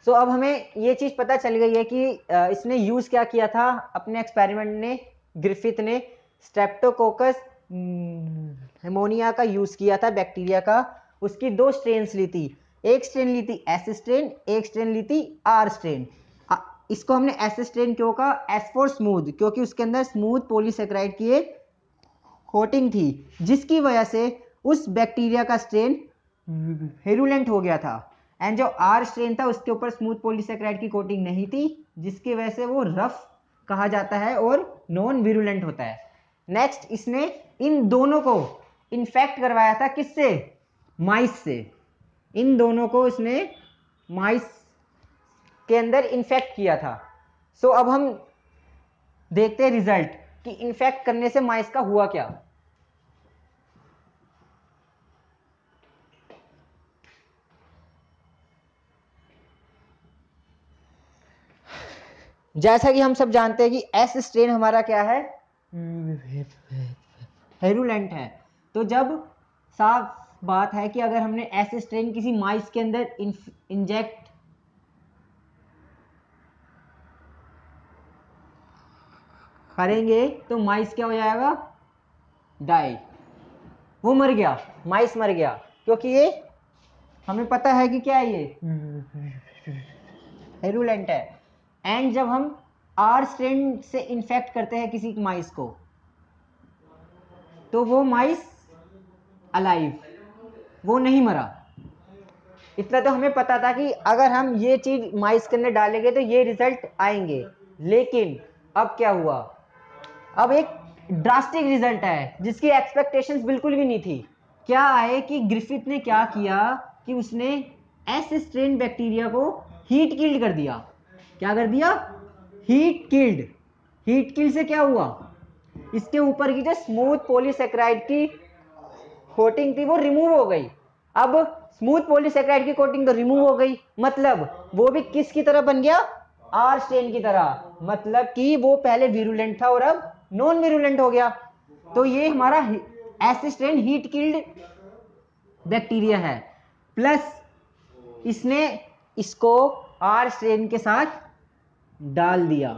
सो अब हमें ये चीज पता चल गई है कि इसने यूज क्या किया था अपने एक्सपेरिमेंट ने, ग्रिफिथ ने स्ट्रेप्टोकोकस निमोनिया का यूज किया था, बैक्टीरिया का। उसकी 2 स्ट्रेन्स ली थी, एक स्ट्रेन ली थी एस स्ट्रेन, एक स्ट्रेन ली थी आर स्ट्रेन। इसको हमने एस स्ट्रेन क्यों कहा? एस फॉर स्मूथ, क्योंकि उसके अंदर स्मूथ पॉलीसेकेराइड की एक कोटिंग थी, जिसकी वजह से उस बैक्टीरिया का स्ट्रेन विरुलेंट हो गया था। एंड जो आर स्ट्रेन था उसके ऊपर स्मूथ पॉलीसेकेराइड की कोटिंग नहीं थी, जिसकी वजह से वो रफ कहा जाता है और नॉन विरुलेंट होता है। नेक्स्ट, इसने इन दोनों को इन्फेक्ट करवाया था, किससे? माइस से। इन दोनों को इसने माइस के अंदर इन्फेक्ट किया था। सो अब हम देखते हैं रिजल्ट कि इन्फेक्ट करने से माइस का हुआ क्या। जैसा कि हम सब जानते हैं कि एस स्ट्रेन हमारा क्या है? विरुलेंट है। तो जब साफ बात है कि अगर हमने एस स्ट्रेन किसी माइस के अंदर इंजेक्ट करेंगे तो माइस क्या हो जाएगा? डाई। वो मर गया, माइस मर गया, क्योंकि ये हमें पता है कि क्या है, ये विरुलेंट है। एंड जब हम आर स्ट्रेन से इन्फेक्ट करते हैं किसी माइस को, तो वो माइस अलाइव, वो नहीं मरा। इतना तो हमें पता था कि अगर हम ये चीज माइस के अंदर डालेंगे तो ये रिजल्ट आएंगे। लेकिन अब क्या हुआ? अब एक ड्रास्टिक रिजल्ट है जिसकी एक्सपेक्टेशंस बिल्कुल भी नहीं थी। क्या आए कि ग्रिफिथ ने क्या किया कि उसने एस स्ट्रेन बैक्टीरिया को हीट किल्ड कर दिया। क्या कर दिया? Heat killed. हीट किल्ड से क्या हुआ? इसके ऊपर की जो स्मूथ पॉलीसेकेराइड की कोटिंग थी वो रिमूव हो गई। अब स्मूथ पॉलीसेकेराइड की कोटिंग तो रिमूव हो गई, मतलब वो भी किसकी तरह बन गया? आर स्ट्रेन की तरह। मतलब कि वो पहले विरुलेंट था और अब नॉन विरुलेंट हो गया। तो ये हमारा S strain heat killed bacteria है। प्लस इसने इसको आर स्ट्रेन के साथ डाल दिया,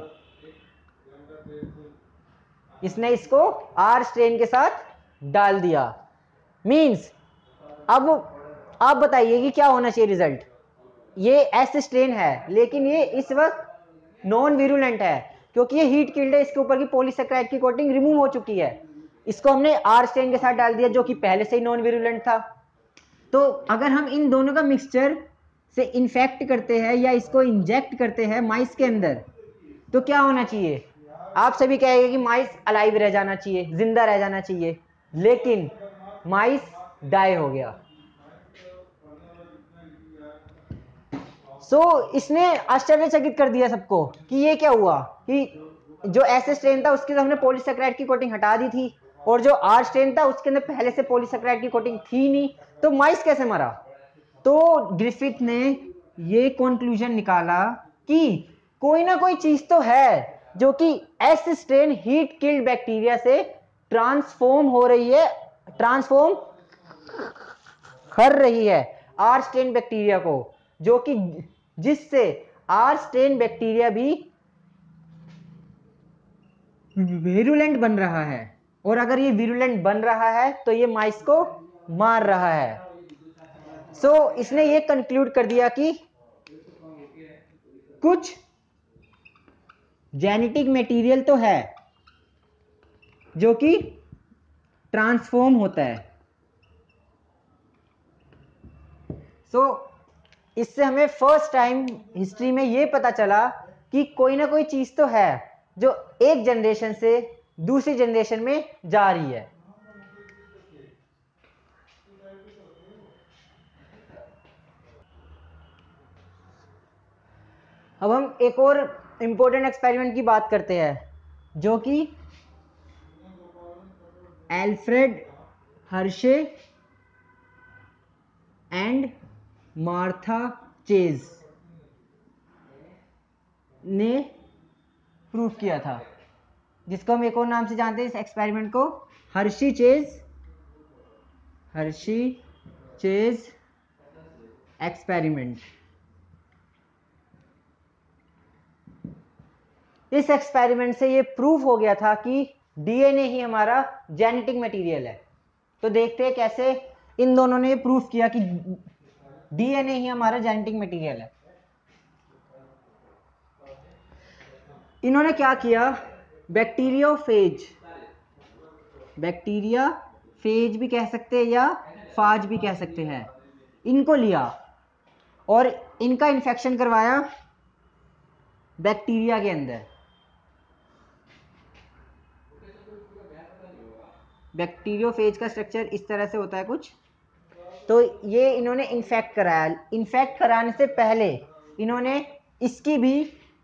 इसने इसको आर स्ट्रेन के साथ डाल दिया। मींस अब आप बताइए कि क्या होना चाहिए रिजल्ट? ये एस स्ट्रेन है लेकिन ये इस वक्त नॉन विरुलेंट है, क्योंकि ये हीट किल्ड है, इसके ऊपर की पॉलीसेकेराइड की कोटिंग रिमूव हो चुकी है। इसको हमने आर स्ट्रेन के साथ डाल दिया जो कि पहले से ही नॉन विरुलेंट था। तो अगर हम इन दोनों का मिक्सचर से इन्फेक्ट करते हैं या इसको इंजेक्ट करते हैं माइस के अंदर, तो क्या होना चाहिए? आप सभी कहेंगे कि माइस अलाइव रह जाना चाहिए, जिंदा रह जाना चाहिए, लेकिन माइस डाई हो गया। इसने आश्चर्यचकित कर दिया सबको कि ये क्या हुआ कि जो एस स्ट्रेन था उसके हमने पॉलीसेकेराइड की कोटिंग हटा दी थी, और जो आर स्ट्रेन था उसके अंदर पहले से पॉलीसेकेराइड की कोटिंग थी नहीं, तो माइस कैसे मरा? तो ग्रिफिथ ने ये कंक्लूजन निकाला कि कोई ना कोई चीज तो है जो कि S strain heat killed bacteria से ट्रांसफॉर्म हो रही है, ट्रांसफॉर्म कर रही है आर स्ट्रेन बैक्टीरिया को, जो कि जिससे आर स्ट्रेन बैक्टीरिया भी विरुलेंट बन रहा है। और अगर ये विरुलेंट बन रहा है तो ये माइस को मार रहा है। इसने ये कंक्लूड कर दिया कि कुछ जेनेटिक मटेरियल तो है जो कि ट्रांसफॉर्म होता है। इससे हमें फर्स्ट टाइम हिस्ट्री में ये पता चला कि कोई ना कोई चीज तो है जो एक जनरेशन से दूसरी जनरेशन में जा रही है। अब हम एक और इंपॉर्टेंट एक्सपेरिमेंट की बात करते हैं जो कि Alfred Hershey and Martha Chase ने प्रूव किया था, जिसको हम एक और नाम से जानते हैं इस एक्सपेरिमेंट को, हर्शी चेज एक्सपेरिमेंट। इस एक्सपेरिमेंट से ये प्रूफ हो गया था कि डीएनए ही हमारा जेनेटिक मटेरियल है। तो देखते हैं कैसे इन दोनों ने प्रूफ किया कि डीएनए ही हमारा जेनेटिक मटेरियल है। इन्होंने क्या किया, बैक्टीरियाफेज भी कह सकते हैं या फाज भी कह सकते हैं, इनको लिया और इनका इन्फेक्शन करवाया बैक्टीरिया के अंदर। बैक्टीरियोफेज का स्ट्रक्चर इस तरह से होता है कुछ। तो ये इन्होंने इन्फेक्ट कराया। इन्फेक्ट कराने से पहले इन्होंने इसकी भी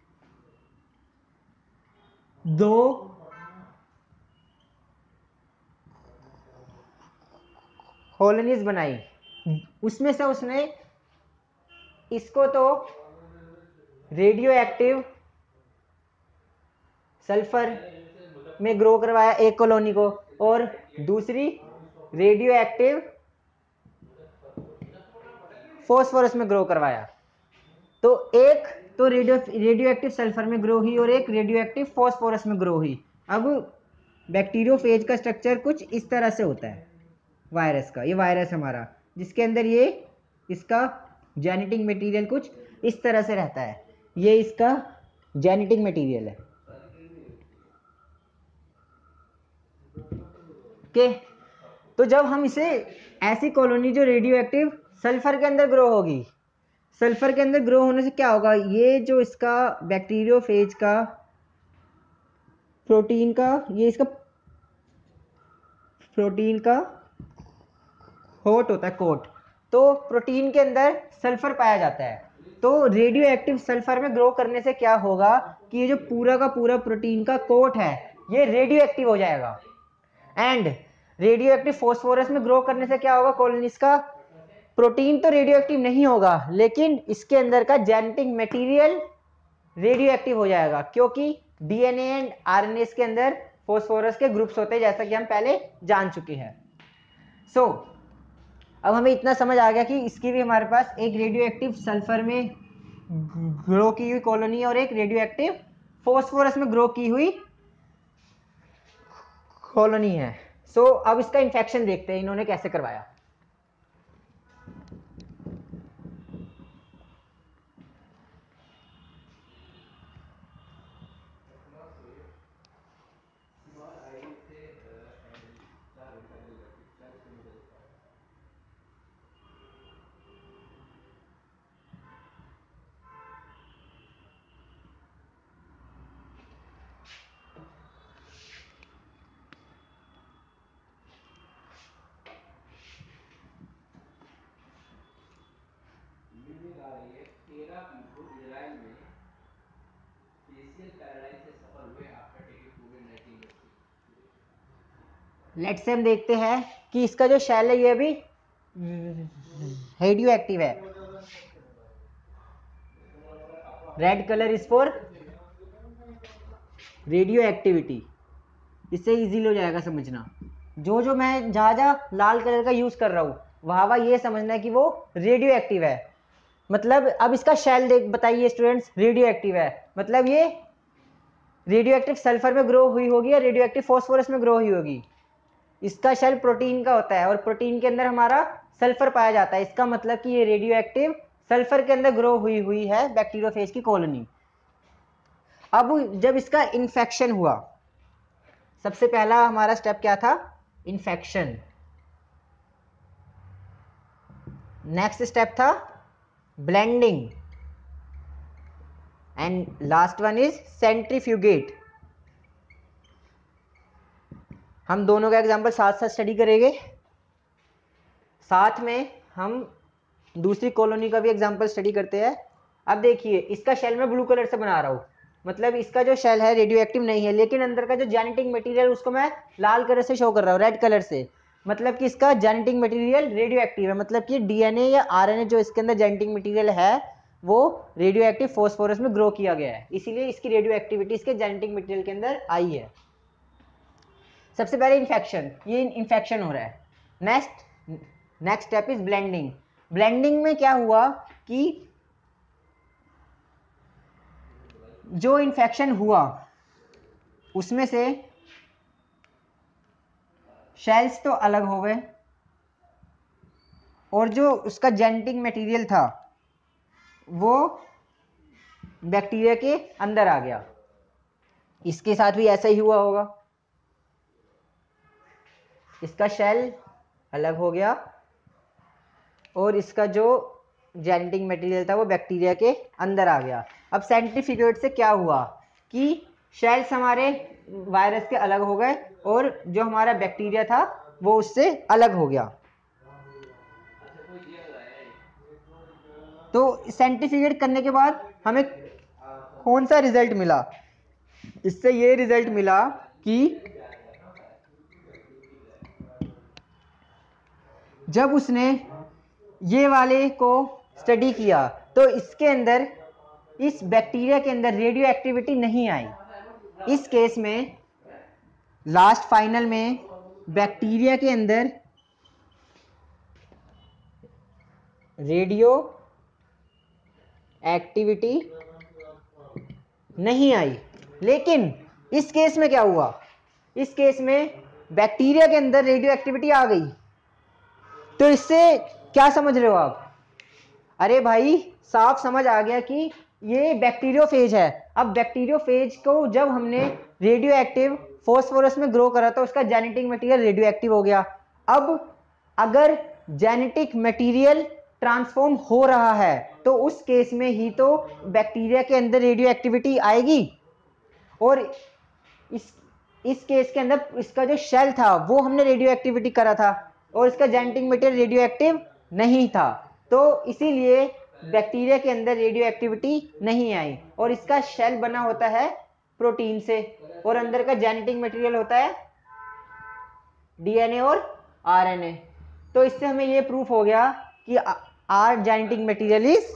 2 कॉलोनीज बनाई। उसमें से उसने इसको तो रेडियो एक्टिव सल्फर में ग्रो करवाया एक कॉलोनी को, और दूसरी रेडियो एक्टिव फॉस्फोरस में ग्रो करवाया। तो एक तो रेडियो एक्टिव सल्फर में ग्रो हुई और एक रेडियो एक्टिव फॉस्फोरस में ग्रो हुई। अब बैक्टीरियोफेज का स्ट्रक्चर कुछ इस तरह से होता है वायरस का। ये वायरस हमारा, जिसके अंदर ये इसका जेनेटिक मटेरियल कुछ इस तरह से रहता है। ये इसका जेनेटिक मटेरियल है। ओके, तो जब हम इसे ऐसी कॉलोनी जो रेडियो एक्टिव सल्फर के अंदर ग्रो होगी, सल्फर के अंदर ग्रो होने से क्या होगा, ये जो इसका बैक्टीरियोफेज का प्रोटीन का, ये इसका प्रोटीन का कोट होता है, कोट। तो प्रोटीन के अंदर सल्फर पाया जाता है। तो रेडियो एक्टिव सल्फर में ग्रो करने से क्या होगा कि ये जो पूरा का पूरा प्रोटीन का कोट है ये रेडियो एक्टिव हो जाएगा। एंड रेडियो एक्टिव फॉस्फोरस में ग्रो करने से क्या होगा, कॉलोनीज का प्रोटीन तो रेडियो एक्टिव नहीं होगा, लेकिन इसके अंदर का जेनेटिक मटेरियल रेडियो एक्टिव हो जाएगा, क्योंकि डीएनए एंड आरएनए के अंदर फॉस्फोरस के ग्रुप्स होते हैं, जैसा कि हम पहले जान चुके हैं। सो अब हमें इतना समझ आ गया कि इसकी भी हमारे पास एक रेडियो एक्टिव सल्फर में ग्रो की हुई कॉलोनी और एक रेडियो एक्टिव फॉस्फोरस में ग्रो की हुई कॉलोनी है। सो अब इसका इन्फेक्शन देखते हैं इन्होंने कैसे करवाया। लेट्स से हम देखते हैं कि इसका जो शेल है ये अभी रेडियो एक्टिव है। Red colour is for radio activity. इससे इजीली हो जाएगा समझना। जो जो मैं जहाँ जहाँ लाल कलर का यूज कर रहा हूँ वहाँ ये समझना है कि वो रेडियो एक्टिव है। मतलब अब इसका शेल देख बताइए स्टूडेंट्स, रेडियो एक्टिव है मतलब ये रेडियो एक्टिव सल्फर में ग्रो हुई होगी या रेडियो एक्टिव फॉस्फोरस में ग्रो हुई होगी। इसका शेल प्रोटीन का होता है और प्रोटीन के अंदर हमारा सल्फर पाया जाता है। इसका मतलब कि ये रेडियो एक्टिव सल्फर के अंदर ग्रो हुई है बैक्टीरियोफेज की कॉलोनी। अब जब इसका इन्फेक्शन हुआ, सबसे पहला हमारा स्टेप क्या था, इन्फेक्शन। नेक्स्ट स्टेप था blending and last one is centrifugate. हम दोनों का एग्जांपल साथ साथ स्टडी करेंगे, साथ में हम दूसरी कॉलोनी का भी एग्जांपल स्टडी करते हैं। अब देखिए इसका शेल मैं ब्लू कलर से बना रहा हूँ, मतलब इसका जो शेल है रेडियो एक्टिव नहीं है, लेकिन अंदर का जो जेनेटिक मटेरियल उसको मैं लाल कलर से शो कर रहा हूँ, रेड कलर से। मतलब कि इसका जेनेटिक मटेरियल रेडियो एक्टिव है, मतलब कि डीएनए या आरएनए जो इसके अंदर जेनेटिक मटेरियल है वो रेडियो एक्टिव फॉस्फोरस में ग्रो किया गया है, इसीलिए इसकी रेडियो एक्टिविटी इसके जेनेटिक मटेरियल के अंदर आई है। सबसे पहले इन्फेक्शन, ये इन्फेक्शन हो रहा है। Next step is blending. Blending में क्या हुआ कि जो इन्फेक्शन हुआ उसमें से शेल्स तो अलग हो गए और जो उसका जेनेटिक मटेरियल था वो बैक्टीरिया के अंदर आ गया। इसके साथ भी ऐसा ही हुआ होगा, इसका शेल अलग हो गया और इसका जो जेनेटिक मटेरियल था वो बैक्टीरिया के अंदर आ गया। अब सेंट्रीफ्यूगेट से क्या हुआ कि शेल्स हमारे वायरस के अलग हो गए और जो हमारा बैक्टीरिया था वो उससे अलग हो गया। तो सेंट्रीफ्यूगेट करने के बाद हमें कौन सा रिजल्ट मिला? इससे ये रिजल्ट मिला कि जब उसने ये वाले को स्टडी किया तो इसके अंदर, इस बैक्टीरिया के अंदर रेडियो एक्टिविटी नहीं आई। इस केस में लास्ट फाइनल में बैक्टीरिया के अंदर रेडियो एक्टिविटी नहीं आई। लेकिन इस केस में क्या हुआ? इस केस में बैक्टीरिया के अंदर रेडियो एक्टिविटी आ गई। तो इससे क्या समझ रहे हो आप? अरे भाई साफ समझ आ गया कि ये बैक्टीरियोफेज है। अब बैक्टीरियोफेज को जब हमने रेडियो एक्टिव फॉस्फोरस में ग्रो करा तो उसका जेनेटिक मटेरियल रेडियो एक्टिव हो गया। अब अगर जेनेटिक मटेरियल ट्रांसफॉर्म हो रहा है तो उस केस में ही तो बैक्टीरिया के अंदर रेडियो एक्टिविटी आएगी। और इस केस के अंदर इसका जो शेल था वो हमने रेडियो एक्टिविटी करा था और इसका जेनेटिक मटेरियल रेडियो एक्टिव नहीं था। तो इसीलिए बैक्टीरिया के अंदर रेडियो एक्टिविटी नहीं आई और इसका शेल बना होता है प्रोटीन से और अंदर का जेनेटिक मटेरियल होता है डीएनए और आरएनए। तो इससे हमें ये प्रूफ हो गया कि our genetic material is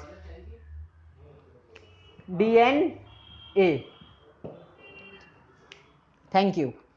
DNA. Thank you.